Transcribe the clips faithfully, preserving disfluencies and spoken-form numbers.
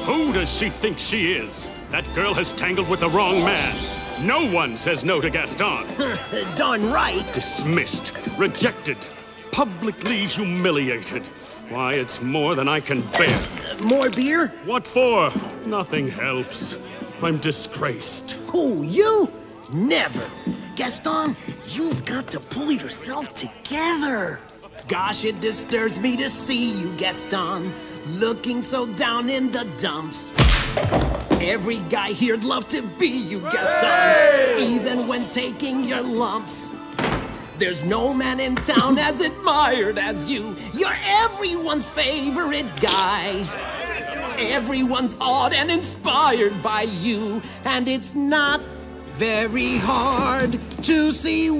Who does she think she is? That girl has tangled with the wrong man. No one says no to Gaston. Darn right. Dismissed, rejected, publicly humiliated. Why, it's more than I can bear. Uh, more beer? What for? Nothing helps. I'm disgraced. Who, you? Never. Gaston, you've got to pull yourself together. Gosh, it disturbs me to see you, Gaston, looking so down in the dumps. Every guy here'd love to be you, Gaston, hey! Even when taking your lumps. There's no man in town as admired as you. You're everyone's favorite guy. Everyone's awed and inspired by you, and it's not very hard to see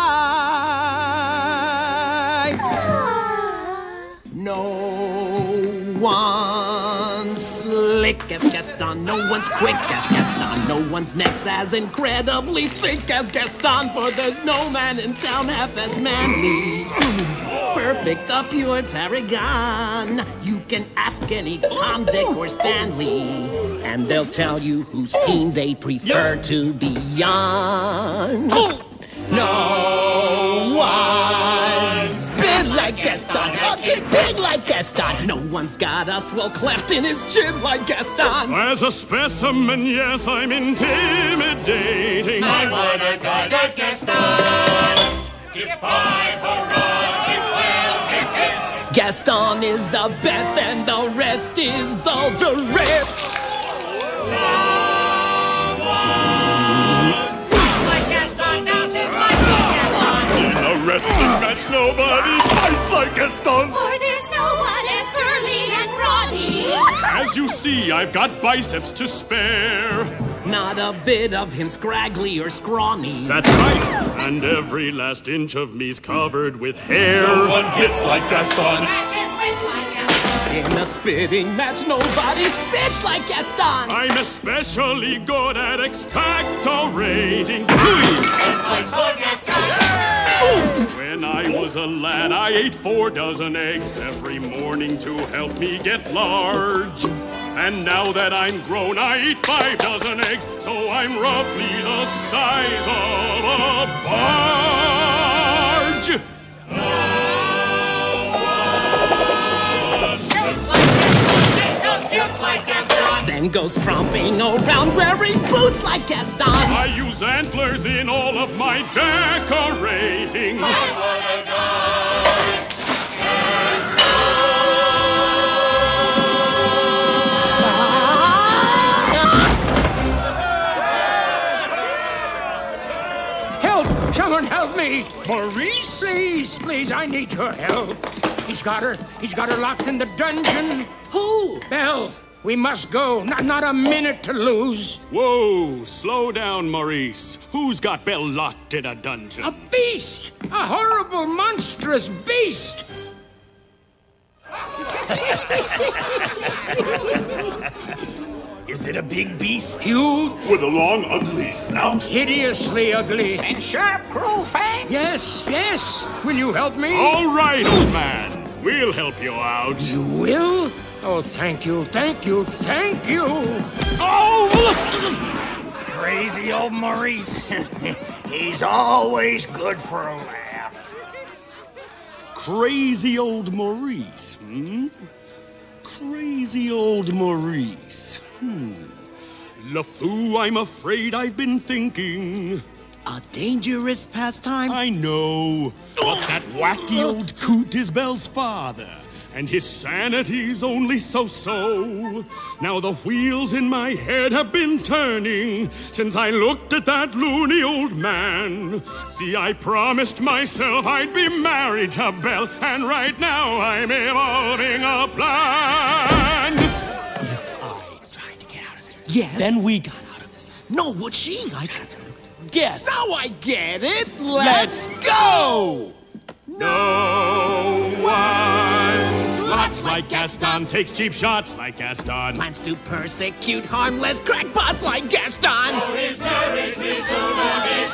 why. No one's slick as Gaston, no one's quick as Gaston, no one's next as incredibly thick as Gaston, for there's no man in town half as manly. Perfect, a pure paragon. You can ask any Tom, Dick, or Stanley, and they'll tell you whose team they prefer to be on. No one's big like Gaston, a big pig like Gaston. No one's got a swell cleft in his chin like Gaston. As a specimen, yes, I'm intimidating. I want a guy like Gaston. Give five hurrahs, give twelve hip hits. Gaston is the best and the rest is all the rips. Wrestling match, nobody fights like Gaston. For there's no one as burly and brawny. As you see, I've got biceps to spare. Not a bit of him scraggly or scrawny. That's right. And every last inch of me's covered with hair. No one hits like Gaston. Matches wins like Gaston. In a spitting match, nobody spits like Gaston. I'm especially good at expectorating. Ten points for Gaston. When I was a lad, I ate four dozen eggs every morning to help me get large. And now that I'm grown, I eat five dozen eggs, so I'm roughly the size of a barge. No one shoots like Gaston, makes those buttes like Gaston. Then goes tromping around wearing boots like Gaston. I use antlers in all of my decorating. I wanna die, Help! Someone help me! Maurice? Please, please, I need your help. He's got her. He's got her locked in the dungeon. Who? Belle. We must go. Not, not a minute to lose. Whoa, slow down, Maurice. Who's got Belle locked in a dungeon? A beast! A horrible, monstrous beast! Is it a big beast? Huge? With a long, ugly snout? Hideously ugly. And sharp, cruel fangs? Yes, yes. Will you help me? All right, old man. We'll help you out. You will? Oh, thank you, thank you, thank you! Oh! Crazy old Maurice. He's always good for a laugh. Crazy old Maurice, hmm? Crazy old Maurice, hmm. LeFou, I'm afraid I've been thinking. A dangerous pastime? I know, but that wacky old coot is Belle's father. And his sanity's only so-so. Now the wheels in my head have been turning since I looked at that loony old man. See, I promised myself I'd be married to Belle, and right now I'm evolving a plan. If I tried to get out of there, Yes. then we got out of this. No, would she? I Guess. Now I get it. Let's Let's go. No one plots like Gaston, takes cheap shots like Gaston. Plans to persecute harmless crackpots like Gaston. For his marriage we soon will be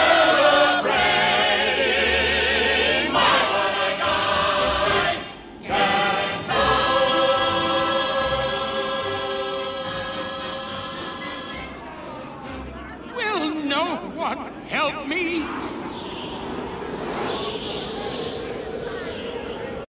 celebrating. My what a guy, Gaston. No one help me!